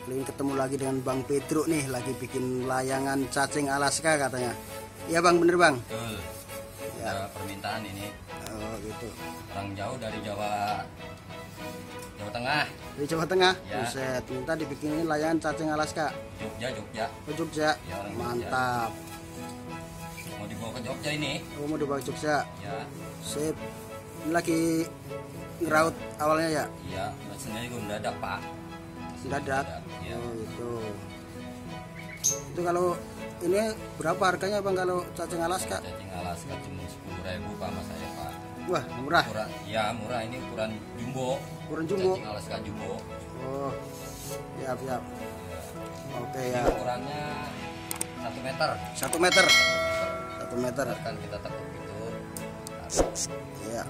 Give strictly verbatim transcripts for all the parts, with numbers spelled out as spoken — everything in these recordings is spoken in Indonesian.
Kali ini ketemu lagi dengan Bang Pedro nih, lagi bikin layangan cacing Alaska katanya. Iya Bang, bener Bang? Betul. Ya. Ada permintaan ini. Oh gitu. Orang jauh dari Jawa Jawa Tengah. Dari Jawa Tengah? Ya. Buset, minta dibikinin layangan cacing Alaska. Jogja, Jogja. Oh Jogja? Ya, orang mantap. Jogja. Mau dibawa ke Jogja ini? Oh mau dibawa ke Jogja? Ya. Sip. Ini lagi ngeraut awalnya ya? Iya, mesinnya juga mendadak Pak. Mendadak? Ya. Oh gitu. Itu kalau ini berapa harganya Bang kalau cacing Alaska? Cacing Alaska cuma sepuluh ribu Pak sama saya Pak. Wah murah? Ukuran, ya murah, ini ukuran jumbo. Ukuran jumbo? Cacing Alaska jumbo. Oh, siap siap. Oke Ini ya. ukurannya satu meter. Satu meter. Satu meter. Kan kita tekuk itu. Ya.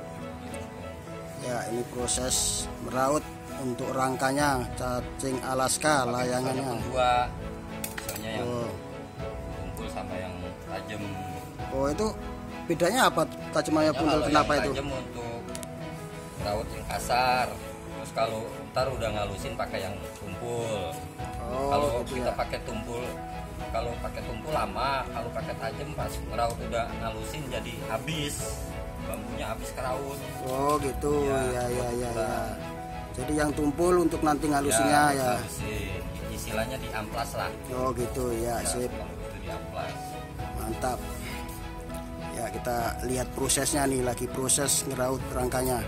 Ya ini proses meraut untuk rangkanya cacing Alaska layangannya. Dua, misalnya yang Oh. kumpul sama yang tajam. Oh itu bedanya apa tajamannya Ya, pundal kalau kenapa yang itu? tajam untuk raut yang kasar. Terus kalau ntar udah ngalusin pakai yang tumpul. Oh Kalau gitu kita ya. pakai tumpul, kalau pakai tumpul lama, kalau pakai tajam pas ngeraut udah ngalusin jadi habis. Bambunya habis keraut. Oh gitu ya ya ya ya. ya. Jadi yang tumpul untuk nanti ngalusinnya ya. Ya. Ngalusin. Istilahnya di amplas lah. Oh gitu ya, Ya, sip. kalau itu di amplas. Mantap. Ya kita lihat prosesnya nih, lagi proses ngeraut rangkanya.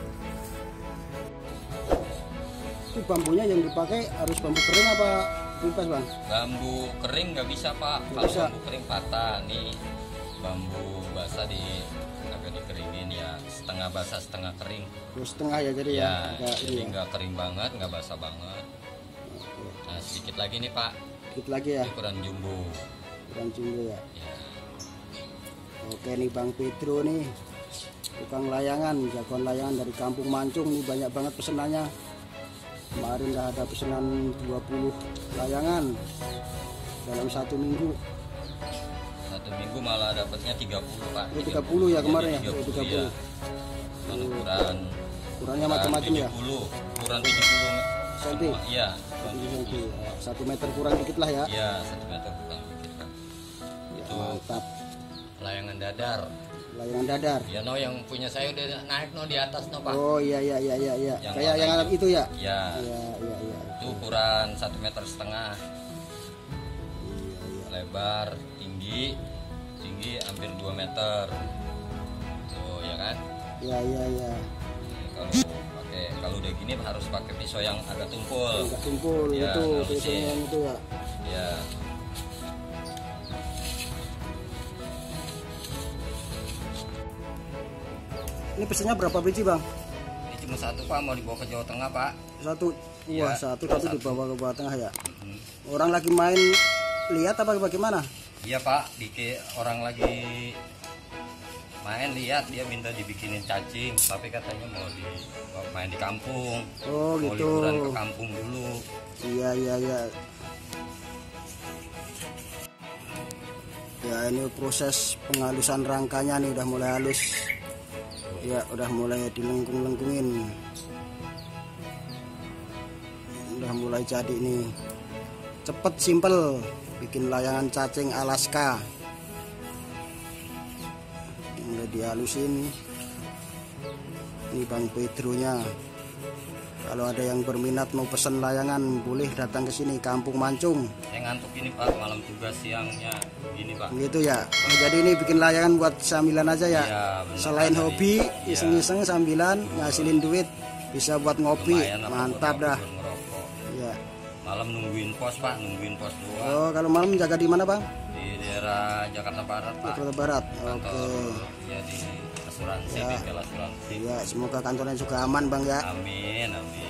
Itu bambunya yang dipakai harus bambu kering apa bebas Bang? Bambu kering nggak bisa Pak. Nggak Kalau bisa. bambu kering patah. Nih bambu basah di agak dikeringin ya, setengah basah setengah kering. Terus setengah ya jadi ya. Ya, Nggak jadi ini ya. nggak kering banget, nggak basah banget. Nah sedikit lagi nih Pak, Dikit lagi ya, ukuran jumbo. kurang jumbo ya. Ya. Oke nih Bang Pedro nih, tukang layangan, jagoan layangan dari Kampung Mancung nih, banyak banget pesenannya. Kemarin udah ada pesanan dua puluh layangan dalam satu minggu. Satu minggu malah dapatnya tiga puluh Pak. Oh, tiga puluh ya kemarin ya? tiga Oh, puluh, tiga puluh. ya. Dan ukuran Ukurannya macam-macam ya. tujuh puluh, ukuran tujuh puluh Senti. semua. Iya. Satu meter kurang dikit lah ya. Iya, satu meter kurang dikit kan. Ya, Itu mantap. layangan dadar. Layangan dadar. Ya no, yang punya saya udah naik no di atas no Pak. Oh iya iya iya iya iya. Yang Kayak warna yang alat hijau. itu ya. Iya. Iya iya iya. Itu ukuran satu meter setengah. Iya iya. Lebar, tinggi, tinggi hampir dua meter. Oh ya kan? Iya iya iya. Kalau pakai kalau udah gini harus pakai pisau yang agak tumpul. Enggak tumpul Ya, itu, ngalusin. pisau yang itu ya. Ya. Ini pesannya berapa biji Bang? Ini cuma satu Pak, mau dibawa ke Jawa Tengah Pak. Satu. Iya, Wah satu cuma satu satu. dibawa ke Jawa Tengah ya. Hmm. Orang lagi main lihat apa bagaimana? Iya Pak, dikit orang lagi main lihat dia minta dibikinin cacing, tapi katanya mau di mau main di kampung. Oh Mau gitu. liburan ke kampung dulu. Iya iya iya. Ya ini proses penghalusan rangkanya nih udah mulai halus. Ya udah mulai dilengkung-lengkungin. Udah mulai jadi nih. Cepet simple bikin layangan cacing Alaska. Mulai dihalusin. Ini Bang Pedro-nya. Kalau ada yang berminat mau pesen layangan boleh datang ke sini Kampung Mancung. Saya ngantuk ini Pak, malam tugas siangnya gini Pak. Gitu ya. Oh, jadi ini bikin layangan buat sambilan aja ya. Iya, bener, Selain Pak. hobi, Iya. iseng-iseng sambilan ngasilin duit, bisa buat ngopi. Lumayan apa Mantap buat dah. ngopi, buat ngerokok. Iya. Malam nungguin pos Pak, nungguin pos dua Oh, kalau malam jaga di mana, Bang? di daerah Jakarta Barat Pak. Jakarta Barat. Kantor Oke. ya di asuransi, Ya. bengkel asuransi. Ya, semoga kantornya juga aman, Bang ya. Amin, amin.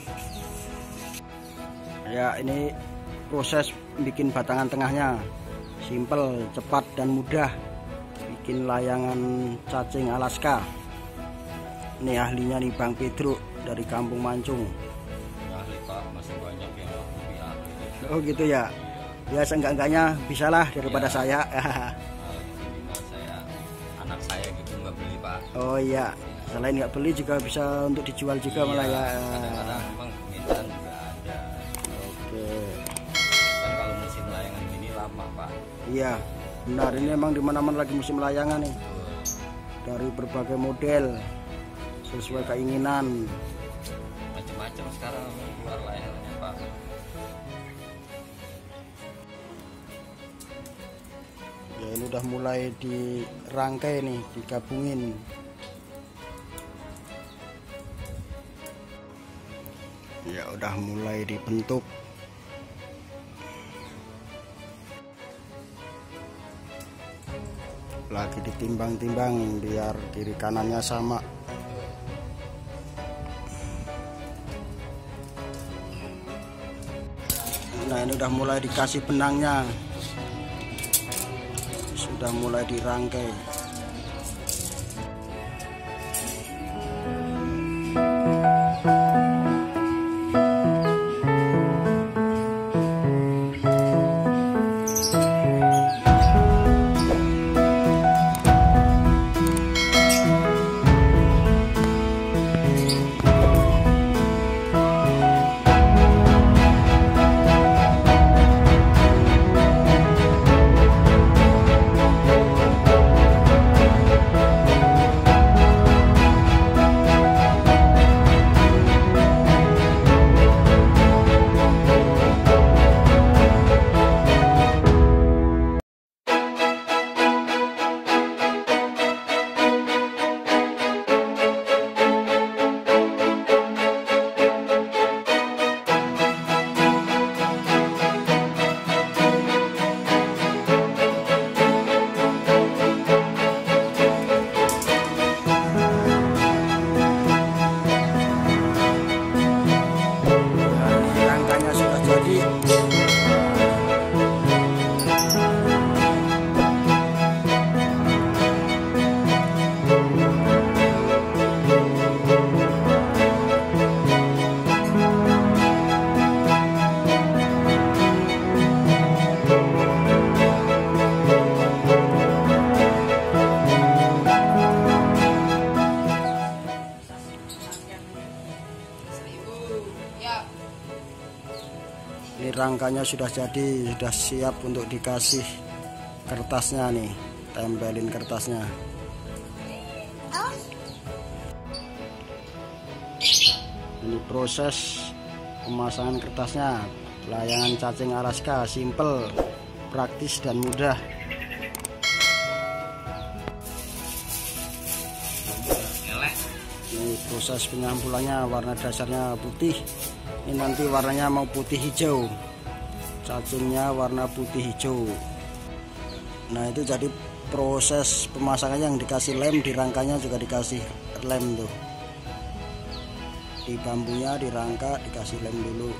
Ya, ini proses bikin batangan tengahnya. Simple, cepat dan mudah. Bikin layangan cacing Alaska. Ini ahlinya nih Bang Pedro dari Kampung Mancung. Ahli Pak, masih banyak yang lebih ahli. Oh gitu ya. Ya seenggak-enggaknya bisalah daripada Ya. saya. Minimal saya, anak saya gitu nggak beli Pak. Oh iya. Selain nggak beli juga bisa untuk dijual juga Iya, malah ya. kadang-kadang memang permintaan juga ada. Oke. Iya, benar, ini memang di mana-mana lagi musim layangan nih. Dari berbagai model sesuai keinginan. Macam-macam sekarang keluar layangannya, Pak. Ya, ini udah mulai dirangkai nih, digabungin. Ya, udah mulai dibentuk. Lagi ditimbang-timbang biar kiri kanannya sama. Nah, ini udah mulai dikasih benangnya, sudah mulai dirangkai. Ini rangkanya sudah jadi, sudah siap untuk dikasih kertasnya nih, tempelin kertasnya. Ini proses pemasangan kertasnya. Layangan cacing Alaska simple, praktis dan mudah. Ini proses penyampulannya, warna dasarnya putih. Ini nanti warnanya mau putih hijau, cacingnya warna putih hijau. Nah, itu jadi proses pemasangannya, yang dikasih lem, di rangkanya juga dikasih lem tuh. Di bambunya, di rangka dikasih lem dulu.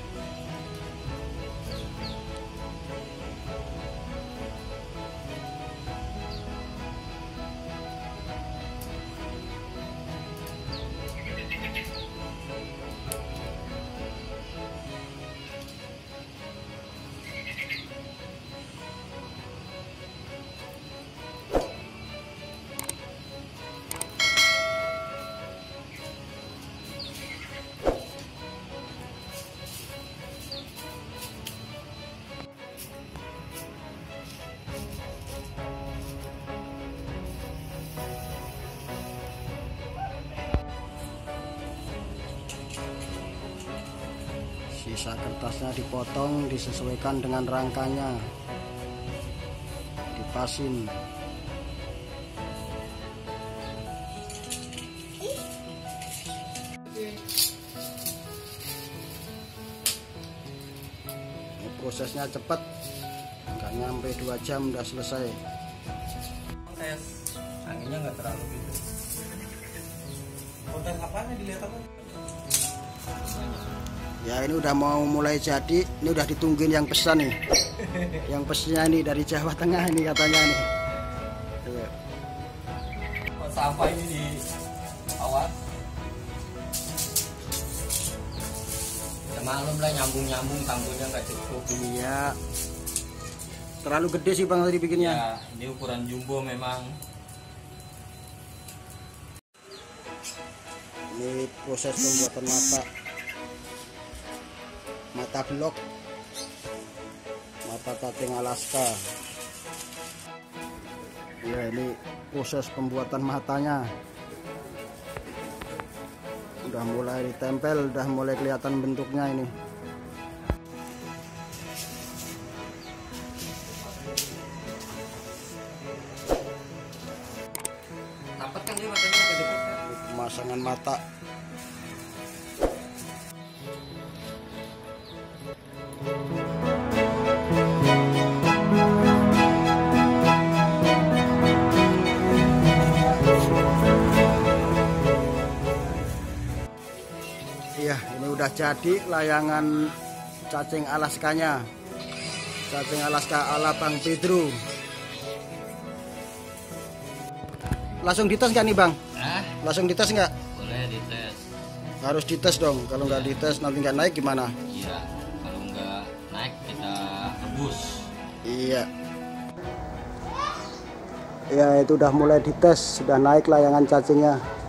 Sisa kertasnya dipotong, disesuaikan dengan rangkanya, dipasin. Ini prosesnya cepat, nggak nyampe dua jam udah selesai. Tes anginnya nggak terlalu gitu. Konten apanya dilihat apa? Ya, ini udah mau mulai jadi, ini udah ditungguin yang pesan nih. Yang pesannya nih dari Jawa Tengah ini katanya nih. Ayo. Kok sampah ini di awal? Ya maklum lah, nyambung-nyambung, tampunya nggak cukup. Iya. Terlalu gede sih Bang tadi bikinnya. Ya, ini ukuran jumbo memang. Ini proses pembuatan mata. Mata blok, mata cacing Alaska. Ya, ini proses pembuatan matanya. Udah mulai ditempel, udah mulai kelihatan bentuknya ini. Dapat kan dia matanya agak dekat kan? Pemasangan mata. Iya, ini udah jadi layangan cacing Alaskanya. Cacing Alaska ala Bang Pedro. Langsung dites nggak nih Bang? Hah? Langsung dites nggak? Boleh dites. Harus dites dong. Kalau nggak dites nanti nggak naik gimana? Iya, kalau nggak naik kita rebus. Iya. Ya, itu udah mulai dites, sudah naik layangan cacingnya.